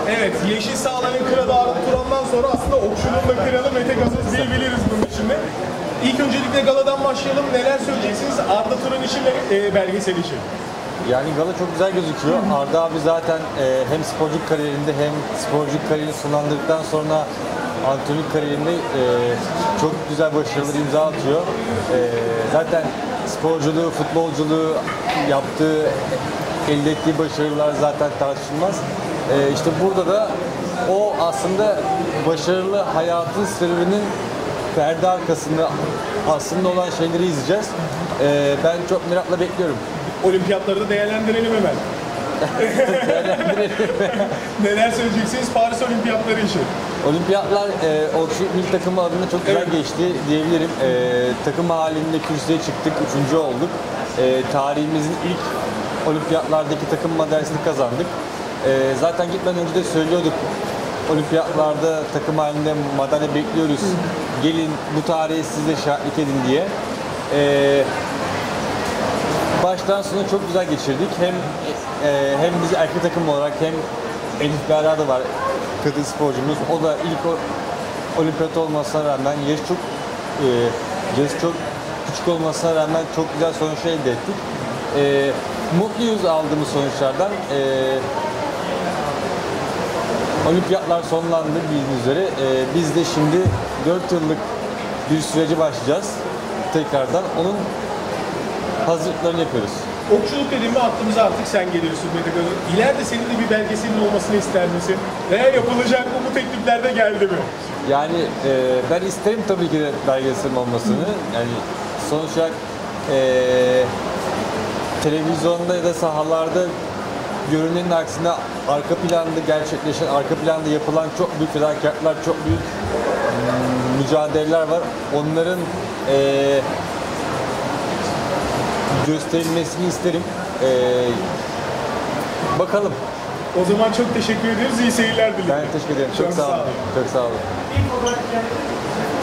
Evet, yeşil sahaların kralı Arda Turan'dan sonra aslında okçuluğun da kralı Mete Gazoz diyebiliriz bunun içinde. İlk öncelikle galadan başlayalım. Neler söyleyeceksiniz Arda Turan için ve belgesel için? Yani gala çok güzel gözüküyor. Arda abi zaten hem sporculuk kariyerinde hem sporculuk kariyerini sonlandırdıktan sonra antrenörlük kariyerinde çok güzel başarılar imza atıyor. Zaten sporculuğu, futbolculuğu yaptığı, elde ettiği başarılar zaten tartışılmaz. İşte burada da o aslında başarılı hayatın serüveninin perde arkasında aslında olan şeyleri izleyeceğiz. Ben çok merakla bekliyorum. Olimpiyatları da değerlendirelim hemen. Neler söyleyeceksiniz Paris Olimpiyatları için? Olimpiyatlar okçuluk milli takımı adına çok güzel geçti diyebilirim. Takım halinde kürsüye çıktık, 3. olduk. Tarihimizin ilk olimpiyatlardaki takım madalyasını kazandık. Zaten gitmeden önce de söylüyorduk, olimpiyatlarda takım halinde madalya bekliyoruz. Gelin bu tarihe siz de şahitlik edin diye. Baştan sona çok güzel geçirdik. Hem biz erkek takım olarak hem Elif Berra da var, kadın sporcumuz. O da ilk olimpiyat olmasına rağmen yaşı çok küçük olmasına rağmen çok güzel sonuçlar elde ettik. Mutluyuz aldığımız sonuçlardan. Olimpiyatlar sonlandı bildiğiniz üzere. Biz de şimdi 4 yıllık bir sürece başlayacağız tekrardan. Onun hazırlıklarını yapıyoruz. Okçuluk dediğimde aklımıza artık sen geliyorsun Mete Gazoz. İleride senin de bir belgeselin olmasını ister misin? Veya yapılacak mı, bu teklifler de geldi mi? Yani ben isterim tabii ki de belgeselin olmasını. Yani sonuç olarak televizyonda ya da sahalarda görünenin aksine arka planda gerçekleşen, arka planda yapılan çok büyük fedakarlıklar, çok büyük mücadeleler var. Onların gösterilmesini isterim. Bakalım. O zaman çok teşekkür ediyoruz. İyi seyirler dilerim. Ben teşekkür ederim. Çok sağ olun. Çok sağ olun.